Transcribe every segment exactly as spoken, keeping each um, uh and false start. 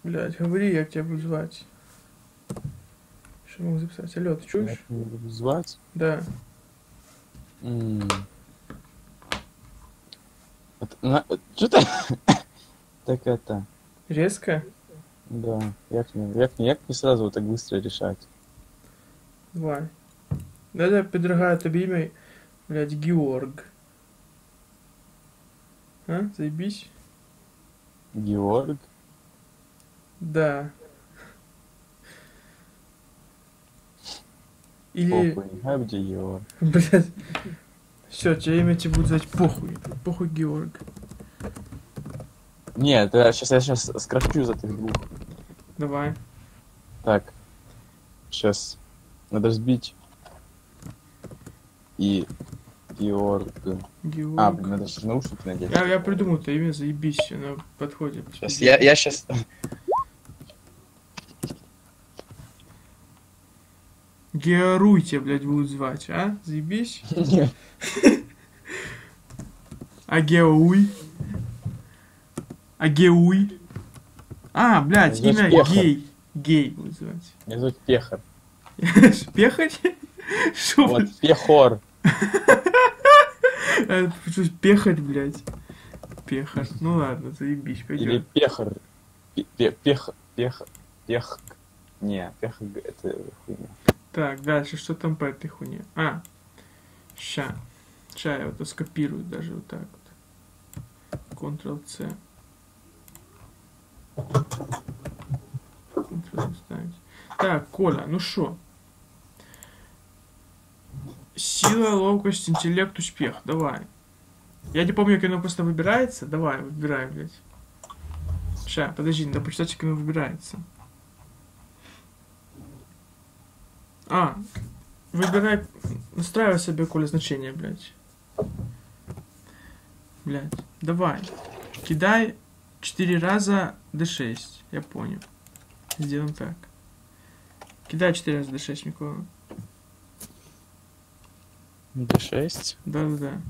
Блядь, говори, як тебя буду звать. Что могу записать? Алло, ты Как чуешь? меня буду звать? Да. М. Вот на- Что то так это, Резко? да, як мне, як мне, як мне сразу вот так быстро решать? Давай. Да-да, предлагаю тебе имя, блядь, Георг. А? Заебись? Георг? Да. Или, Похуй, а где Георг? блядь, все, тебе имя тебе будет звать похуй. Похуй Георг. Нет, я сейчас, я сейчас скрафчу из этих двух. Давай. Так, сейчас надо разбить и Георг. Георг. А, блин, надо же наушники надеть. Я, я придумал это имя, заебись, оно подходит. Сейчас, я, я сейчас... Георуй тебя, блядь, будут звать, а? Заебись? А Геуй? А Геуй? А, блядь, Меня зовут имя Пехар. Гей. Гей будут звать. Меня зовут Пехар. Пехарь? Шо, Вот, блядь? Пехор. А, что, Пехарь, блядь. Пехарь. Ну ладно, заебись, Или пойдем. Пехар. Пе- пе- Пех... Пех... Пех... Не, Пех... Это хуйня. Так, дальше, что там по этой хуйне? А, ща. Ща я вот скопирую даже вот так вот. контрол-C. контрол ставить. Так, Коля, ну шо? Сила, ловкость, интеллект, успех. Давай. Я не помню, как оно просто выбирается. Давай, выбирай, блядь. Ща, подожди, надо почитать, как оно выбирается. А, выбирай, настраивай себе, Коля, значение, блядь. Блядь, давай. Кидай четыре раза дэ шесть. Я понял. Сделаем так. Кидай четыре раза дэ шесть, Микола. дэ шесть. Да-да-да.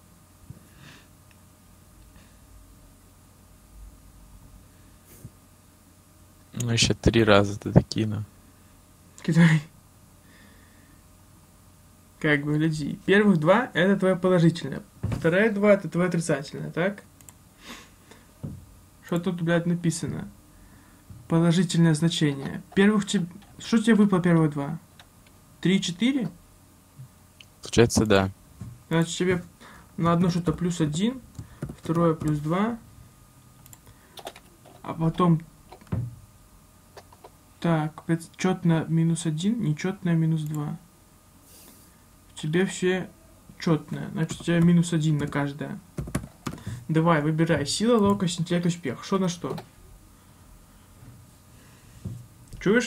Ну, еще три раза ты докину. Кидай. Как бы, гляди. Первых два это твое положительное. Вторые два это твое отрицательное, так? Что тут, блядь, написано? Положительное значение. Первых тебе... Что тебе выпало первые два? Три, четыре? Получается, да. Значит, тебе на одно что-то плюс один, второе плюс два, а потом... Так, четное минус один, нечетное минус два. У тебя все четное. Значит, у тебя минус один на каждое. Давай, выбирай. Сила, ловкость, интеллект, успех. Что на что? Чуешь?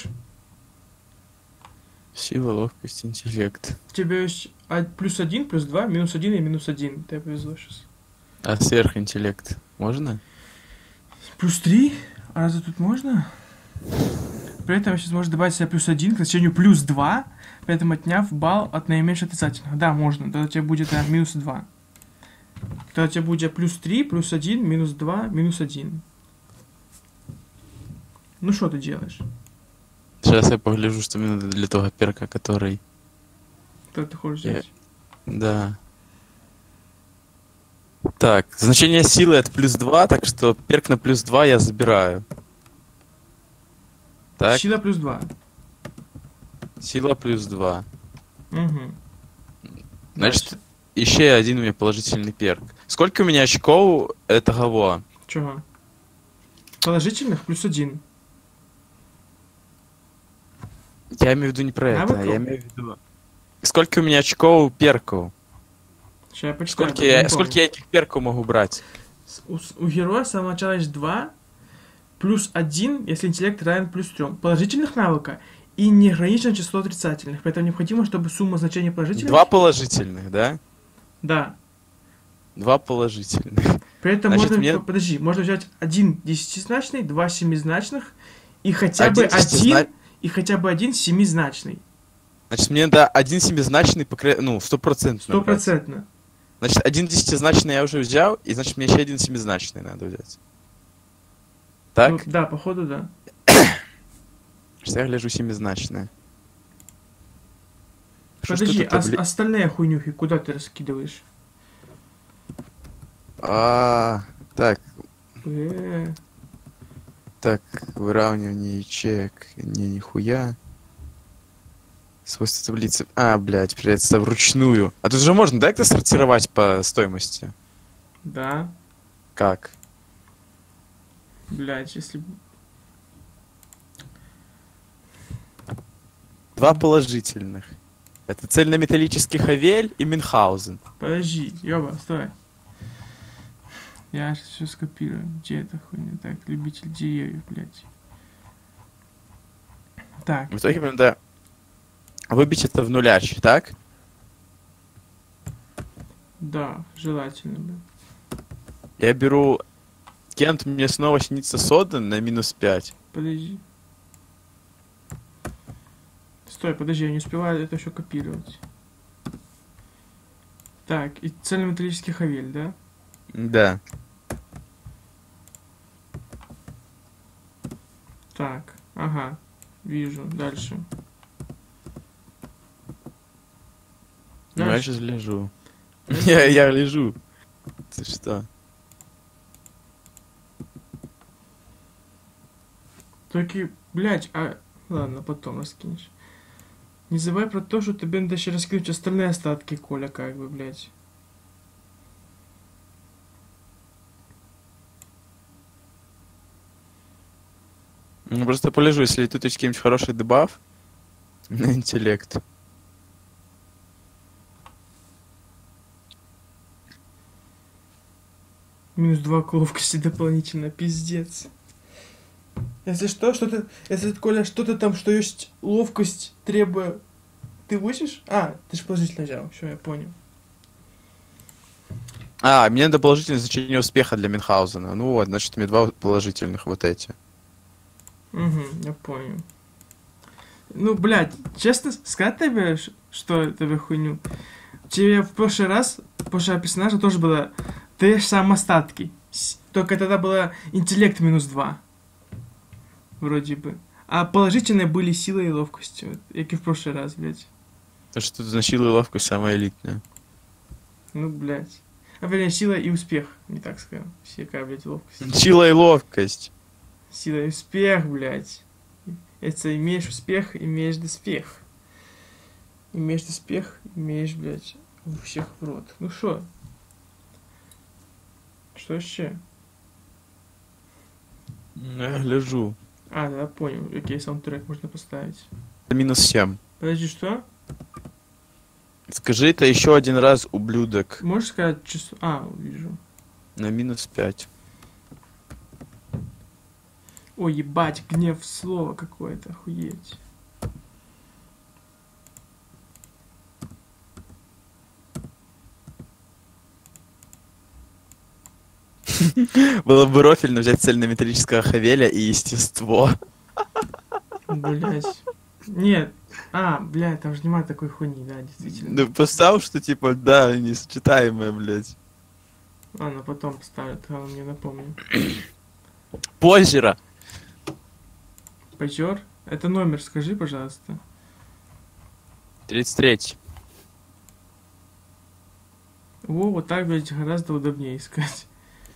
Сила, ловкость, интеллект. У тебя есть а- плюс один, плюс два, минус один и минус один. Тебе повезло сейчас. А сверхинтеллект можно? Плюс три? А разве тут можно? При этом сейчас можно добавить себе плюс один к значению плюс два, при этом отняв балл от наименьшего отрицательного. Да, можно. Тогда у тебя будет а, минус два. Тогда у тебя будет плюс три, плюс один, минус два, минус один. Ну что ты делаешь? Сейчас я погляжу, что мне надо для того перка, который... Что ты хочешь Я- взять? Да. Так, значение силы это плюс два, так что перк на плюс два я забираю. Так, Сила плюс два. сила плюс два. Угу. Значит, еще один у меня положительный перк. Сколько у меня очков этого? Чего? Положительных плюс один. Я имею в виду не про это, Навыков? я имею в виду... Сколько у меня очков перков? Сейчас я почитаю. Сколько не я, помню. сколько я этих перков могу брать? С- У, с- у героя с самого начала есть два, плюс один, если интеллект равен плюс три. Положительных навыка и неограниченное число отрицательных. Поэтому необходимо, чтобы сумма значений положительных... Два положительных, да? Да. Два положительных. При этом Значит, можно... мне- Подожди, можно взять один десятизначный, два семизначных и хотя бы Один один... десятизна- И хотя бы один семизначный. Значит, мне надо один семизначный, покры... ну, стопроцентно. брать. Стопроцентно. Значит, один десятизначный я уже взял, и значит, мне еще один семизначный надо взять. Так? Ну, да, походу, да. Что я гляжу семизначное. Что ж Подожди, тут это, а с- бля- остальные хуйнюхи куда ты раскидываешь? А, так, Э, так, выравнивание ячеек. Не, нихуя. Свойства таблицы. А, блядь, придется вручную. А тут же можно, да, как-то сортировать по стоимости? да, Как? блядь, если... б- Два положительных. Это цельнометаллический Хавель и Мюнхгаузен. Подожди, ёба, стой. Я сейчас все скопирую. Где эта хуйня? Так, любитель деревьев, блядь. Так, В итоге мне надо выбить это в нуляч, так? да, желательно бы. Я беру... Кент, мне снова снится Соден на минус пять. Подожди. Стой, подожди, я не успеваю это еще копировать. Так, и цельнометаллический хавель, да? Да. Так, ага, вижу. Дальше. Ну, я Дальше. сейчас гляжу. Я, я гляжу. Ты что? Только, блядь, а... Ладно, потом раскинешь. Не забывай про то, что тебе надо еще раскинуть остальные остатки, Коля, как бы, блядь. Ну, просто полежу, если тут есть какой-нибудь хороший дебаф на интеллект. Минус два к ловкости дополнительно, пиздец. Если что, что-то... Если, Коля, что-то там, что есть ловкость, требуя... Ты учишь? А, ты же положительно взял, все, я понял. А, мне надо положительное значение успеха для Мюнхгаузена. Ну вот, значит, мне два положительных вот эти. Угу, я понял. Ну, блядь, честно сказать тебе, ш- что тебе хуйню? Тебе в прошлый раз, прошлый персонажа тоже было те же самые остатки. С- Только тогда было интеллект минус два. Вроде бы. А положительные были сила и ловкость. Вот, как и в прошлый раз, блядь. То, что тут значит сила и ловкость самая элитная. Ну, блядь. А, вернее, сила и успех, не так скажем. Какая, блядь, ловкость. Сила и ловкость. Сила и успех, блядь. Если имеешь успех, имеешь доспех. Имеешь доспех, имеешь, блядь, у всех в рот. Ну шо? Что еще? Я гляжу. А, да, понял. Окей, саундтрек можно поставить. Минус семь. Подожди, что? Скажи это еще один раз, ублюдок. Можешь сказать число? А, вижу. На минус пять. Ой, ебать, гнев слова какое-то, охуеть. Было бы рофильно взять цельнометаллического Хавеля и естество. Блять. Нет. А, блядь, там же нема такой хуйни, да, действительно. Ну, поставь, что типа, да, несочетаемое, блядь. Ладно, потом поставлю, тогда он мне напомню. Позера. Позер? Это номер, скажи, пожалуйста. тридцать третий. Во, вот так, блядь, гораздо удобнее искать.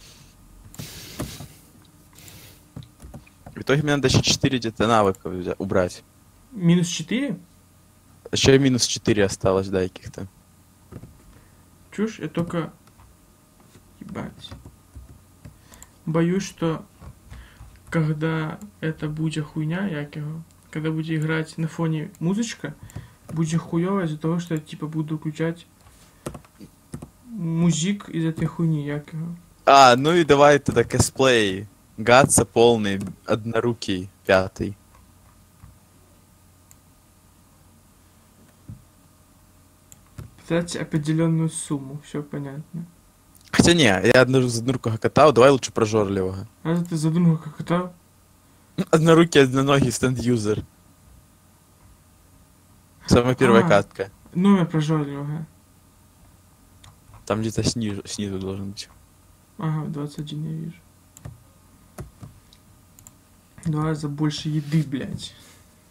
В итоге мне надо еще четыре где-то навыка взя- убрать. Минус четыре? Еще минус четыре осталось, да, каких-то. Чушь, я только... Ебать. Боюсь, что когда это будет хуйня, як его, когда будет играть на фоне музычка, будет хуёво из-за того, что я типа буду включать музик из этой хуйни, як его. А, ну и давай тогда косплей. Гатса полный, однорукий, пятый. Тратить определенную сумму, все понятно. Хотя не, я одну однорукого катал, давай лучше прожорливого. Разве ты задумал, как это? Однорукий, одноногий стенд-юзер. Самая первая А. катка. Номер прожорливого. Там где-то снизу, снизу должен быть. Ага, двадцать один я вижу. Два раза больше еды, блядь.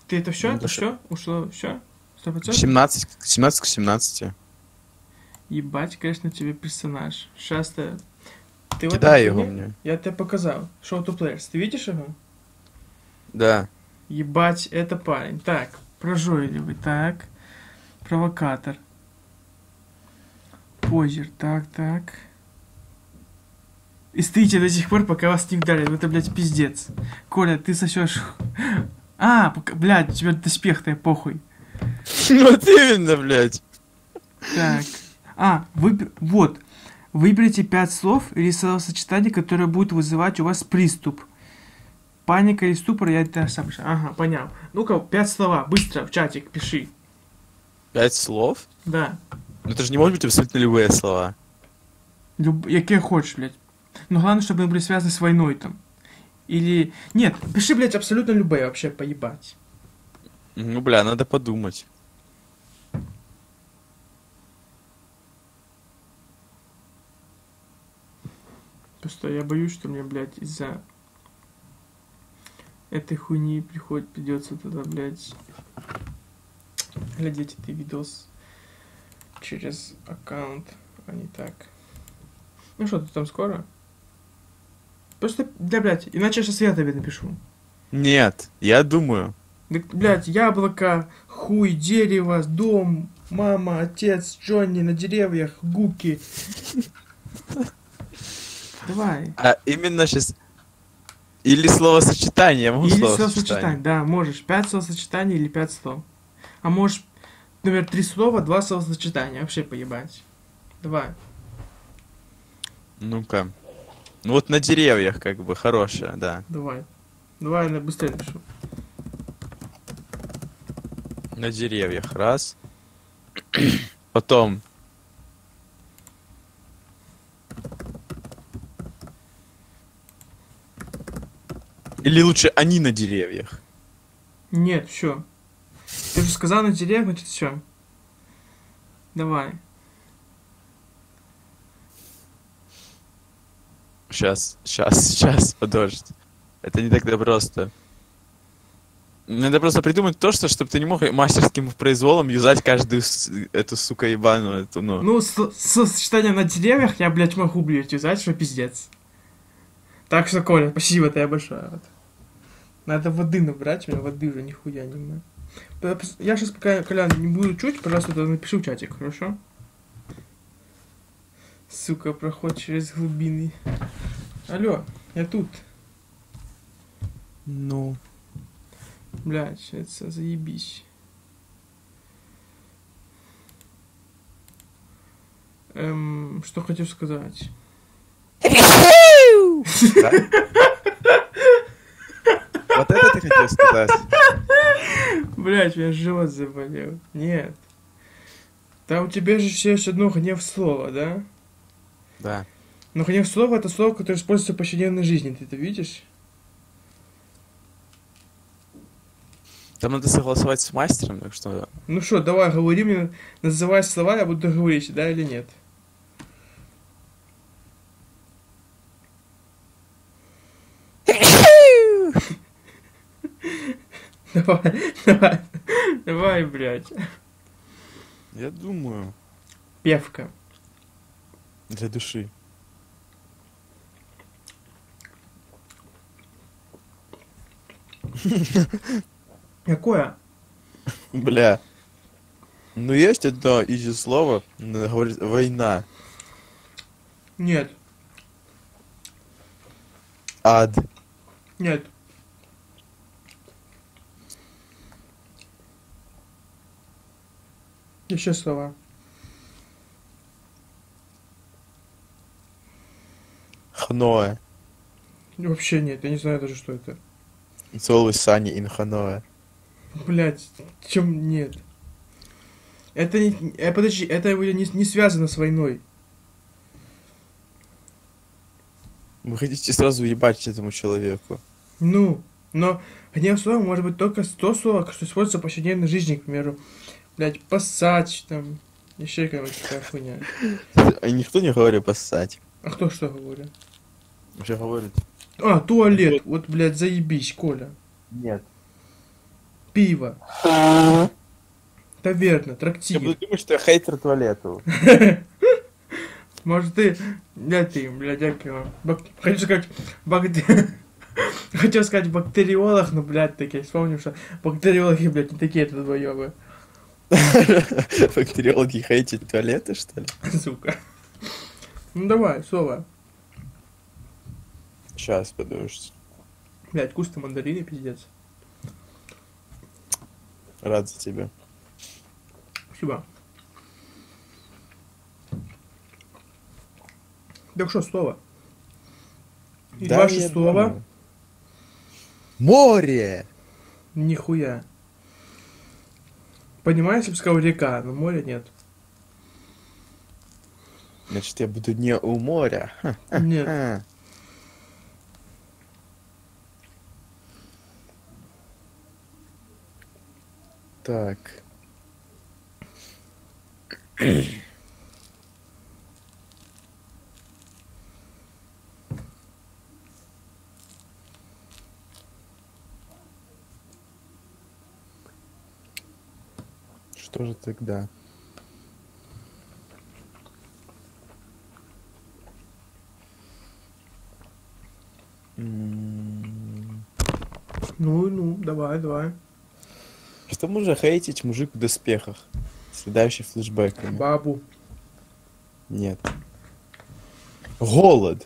Ты это все? Ну, Это да все? Ушло? Все? Сто процентов? семнадцать, семнадцать к семнадцати. Ебать, конечно, тебе персонаж. Сейчас ты... Ты в Кидай этом его фильме? мне. Я тебе показал. Show to players. Ты видишь его? Да. Ебать, это парень. Так, прожойливый. Так. Провокатор. Позер. Так, так. И стоите до сих пор, пока вас не ударят. Это, блядь, пиздец. Коля, ты сосешь... А, пока... блядь, у тебя доспех-то, похуй. Вот именно, блядь. Так. А, выб... вот. Выберите пять слов или словосочетаний, которые будут вызывать у вас приступ. Паника или ступор, я это сам пишу. Ага, понял. Ну-ка, пять слова, быстро, в чатик пиши. Пять слов? Да. Ну это же не может быть абсолютно любые слова. Люб... Какие хочешь, блядь. Но главное, чтобы они были связаны с войной там. Или... Нет, пиши, блядь, абсолютно любые вообще, поебать. Ну, бля, надо подумать. Просто я боюсь, что мне, блядь, из-за этой хуйни приходит, придется туда, блядь, глядеть этот видос через аккаунт, а не так. Ну что, ты там скоро? Просто, да, блядь, иначе я сейчас я тебе напишу. Нет, я думаю. Да, блядь, яблоко, хуй, дерево, дом, мама, отец, Джонни на деревьях, гуки. Давай. А именно сейчас... Или словосочетание, я могу Или словосочетание? словосочетание, да, можешь. Пять словосочетаний или пять слов. А можешь, например, три слова, два словосочетания. Вообще поебать. Давай. Ну-ка. Ну вот на деревьях как бы хорошая, да. Давай. Давай, я быстрее напишу. На деревьях, раз. Потом. Или лучше они на деревьях. Нет, все. Ты же сказал на деревьях, значит все. Давай. Сейчас, сейчас, сейчас, подожди. Это не так-то просто. Надо просто придумать то, что чтобы ты не мог мастерским произволом юзать каждую с- эту, сука, ебаную, эту, ну. Ну, с- словосочетание на деревьях я, блядь, могу, блядь, юзать, что пиздец. Так что, Коля, спасибо тебе большое. Вот. Надо воды набрать, у меня воды уже нихуя не. Я сейчас пока, Колян, не буду чуть, пожалуйста, тогда напиши в чатик, хорошо? Сука, проход через глубины. Алло, я тут. Ну. Блядь, это заебись. Эм, что хотел сказать? Да? Вот это ты хотел сказать? Блядь, у меня живот заболел. Нет. Там у тебя же еще есть одно гнев слова, да? Да. Но гнев слова это слово, которое используется в повседневной жизни. Ты это видишь? Там надо согласовать с мастером, так что... Ну что, давай, говори мне, называй слова, я буду говорить, да или нет? Давай, давай, давай, блядь. Я думаю. Певка. Для души. Какое? Бля. Ну есть одно изи слово, надо говорить война. Нет, Ад. нет. Еще слова. Ханоэ. Вообще нет, я не знаю даже, что это. It's always sunny in Ханоэ. Блять, чем нет? Это не... Э, подожди, это не, не связано с войной. Вы хотите сразу ебать этому человеку. Ну, но гнев слова может быть только то слово, что используется в повседневной жизни, к примеру. Блять, поссать, там, еще какая-нибудь такая хуйня. А никто не говорит поссать. А кто что говорит? Вообще говорит. А, туалет. Вот, блядь, заебись, Коля. Нет. Пиво. Таверна, Я трактир. буду думать, что я хейтер туалету. Может ты... Я ты, блядь, як его... Бак... Хочу сказать... Бакте... Хотел сказать бактериолог, но, блядь, так я вспомнил, что бактериологи, блядь, не такие долбоёбы. Бактериологи хейтят туалеты, что ли? Сука. Ну давай, слово. Сейчас, подожди. Блядь, вкус мандарины, пиздец. Рад за тебя. Спасибо. Так что, слово? И Да, ваше я слово? думаю. Море! Нихуя. Понимаешь, я бы сказал река, но моря нет. Значит, я буду не у моря. Нет. А. Так. Что же тогда? М, Ну, ну, давай, давай. Что можно хейтить мужик в доспехах, следающий флешбэками? Бабу. Нет. Голод.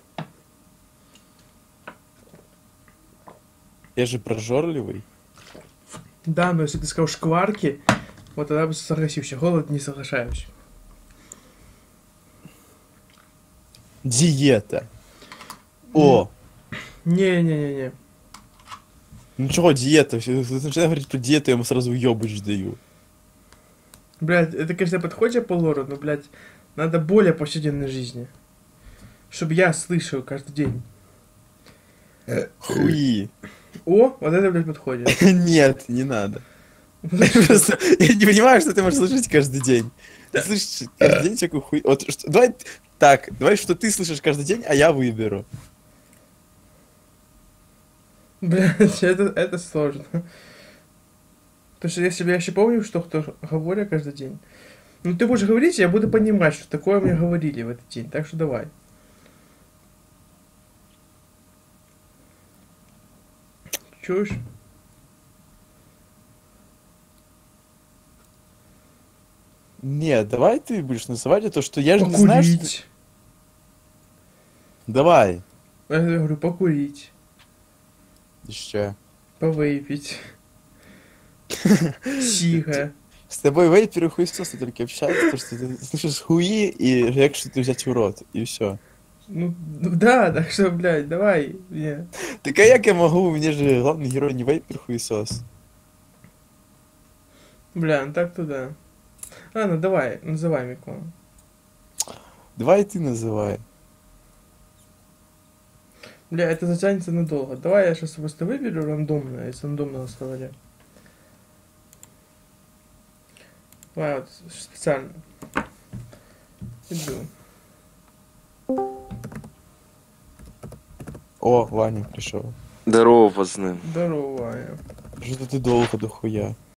Я же прожорливый. Да, но если ты сказал шкварки, вот тогда бы согласился. Голод не соглашаюсь. Диета. О! Не-не-не-не. Ну чего диета? Если начинаешь говорить про диету, я ему сразу ёбыч даю. Блядь, это, конечно, подходит по лору, но, блядь, надо более повседневной жизни. Чтобы я слышал каждый день. Хуи. О, вот это, блядь, подходит. Нет, не надо. Просто я не понимаю, что ты можешь слышать каждый день. Ты слышишь каждый день всякую хуй. Вот что- давай так, давай, что ты слышишь каждый день, а я выберу. Блядь, это, это сложно. Потому что если бы я еще помню, что кто говорит каждый день. Ну ты будешь говорить, я буду понимать, что такое мне говорили в этот день. Так что давай. Чушь? Нет, давай ты будешь называть это, что я же не знаю, что... Покурить. Давай. Я говорю, покурить. Еще. Повыпить. Сига. С тобой вейперы хуесосы только общаются, потому что ты слышишь хуи и реак что-то взять в рот, и все. Ну, ну да, так что, блядь, давай. Не. Так а як я могу? У меня же главный герой не вейпер хуесос. Бля, ну так туда. А, ну давай, называй Мико. Давай ты называй. Бля, это затянется надолго. Давай я сейчас просто выберу рандомно из рандомного словаря. Давай вот специально. Иду. О, Ваня пришел. Здорово, пацаны. Здорово, Ваня. Что ты долго дохуя?